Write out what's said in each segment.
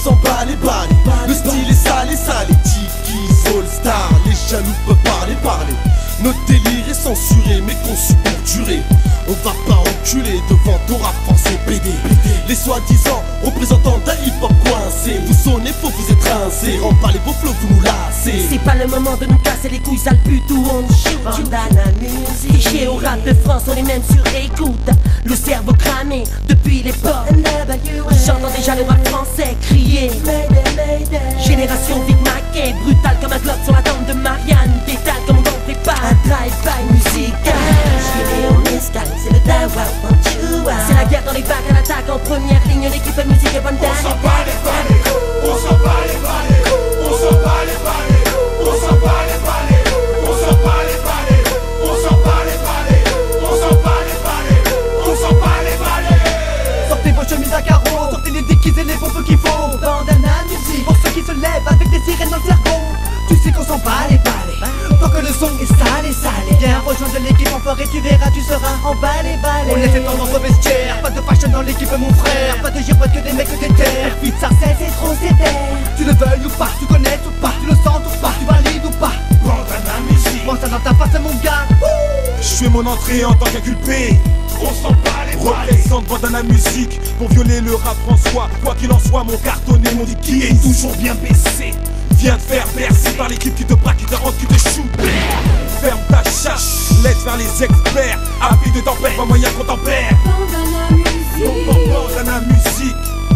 s'en bat les balles. Le style est salé, salé. Tiki, All Star, les jaloux peuvent parler. Notre délire est censuré mais conçu pour durer. On va pas reculer devant ton rap français BD. Les soi-disant représentants d'un hip-hop coincé. Vous sonnez faux, vous êtes rincés. Remballez vos flots, vous nous lassez. C'est pas le moment de nous casser les couilles, sale pute, où on shoot. Bandana musique. Fichier au rap de France, on est même sur écoute. Le cerveau cramé depuis l'époque. J'entends déjà le rap français crier. Génération vite maquée, brutale comme un globe sur la tombe de Marianne. Pétale comme on n'en fait pas. Un drive-by musical. Gilet en escale, c'est le dawa. C'est la guerre dans les bacs à l'attaque. En première ligne, l'équipe musique est bonne. On s'en bat les balais, on s'en bat les balais, on s'en bat les balais, on s'en bat les balais, on s'en bat les balais, on s'en bat les balais, on s'en bat les balais, on s'en bat les balais. Sortez vos chemises à carreaux, sortez les déguisés, les pompes qui font. Bandana musique, pour ceux qui se lèvent avec des sirènes dans le cerveau. Tu sais qu'on s'en bat les balais, tant que le son est salé. Viens rejoindre l'équipe en forêt, tu verras, tu seras emballé. On laisse les tendances au vestiaire, pas de fashion dans l'équipe mon frère. Pas de girouette que des mecs de terre. Vite ça c'est trop sévère. Tu le veuilles ou pas, tu connais ou pas, tu le sens ou pas, tu valides ou pas. Bandana musique, Pense ça dans ta face mon gars. Je fais mon entrée en tant qu'inculpé. on s'en bat les balais. Représente Bandana musique pour violer le rap François. Quoi qu'il en soit, mon cartonné, mon dit qui est toujours bien baissé. Viens te faire bercer par l'équipe qui te braque, qui te rentre, qui te shoot. Ferme ta chasse, laisse faire les experts. Avis de tempête, pas moyen qu'on tempère. Bandana musique, Bandana musique,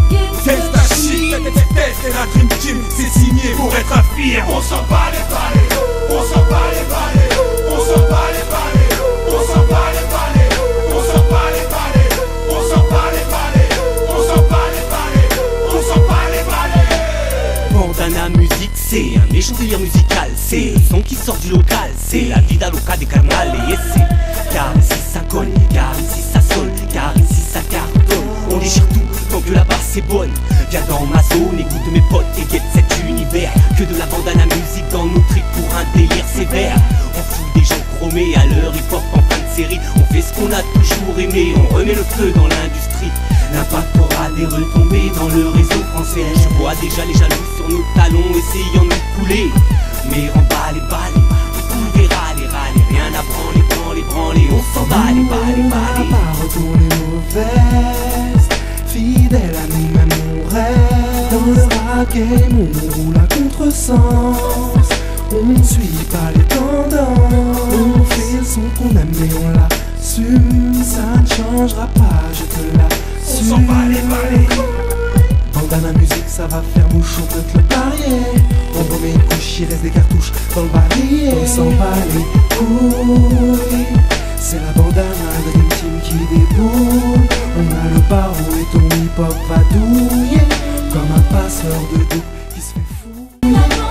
Gangsta shit, c'est la Dream Team. C'est signé pour être affirmé. On s'en bat les balais, on s'en bat les balais, on s'en bat les balais, on s'en bat les balais, on s'en bat les balais, on s'en bat les balais, on s'en bat les balais, on s'en bat les balais. Bandana musique, c'est un méchant délire musical. C'est le son qui sort du local. C'est la vida loca des carnales. Et c'est car ici ça colle, car ici ça sonne, car ici ça cartonne. On déchire tout tant que la basse c'est bonne. Viens dans ma zone, écoute mes potes et guette cet univers. Que de la bandana musique dans nos tripes pour un délire sévère. On fout des gens chromés à leur hip-hop en fin de série. On fait ce qu'on a toujours aimé, on remet le feu dans l'industrie. L'impact aura des retombées dans le réseau français. Je vois déjà les jaloux sur nos talons essayant de nous couler. Mais remballe les balles, on verra les râles. Rien à branler, on s'en bat les balles. Pas retourner mauvaise, fidèle à nous-mêmes on reste. Dans le rap game on roule à contresens. On ne suit pas les tendances. On fait le son qu'on aime et on l'assume. Ça ne changera pas, je te l'assume. On s'en bat les balais. Bandana musique, ça va faire mouche, on peut te le parier. On remet une couche, il reste des cartouches dans le barillet. On s'en bat les couilles. C'est la bandana Dream Team qui déboule. On a le barreau et ton hip-hop va douiller comme un passeur de doute qui se fait fou.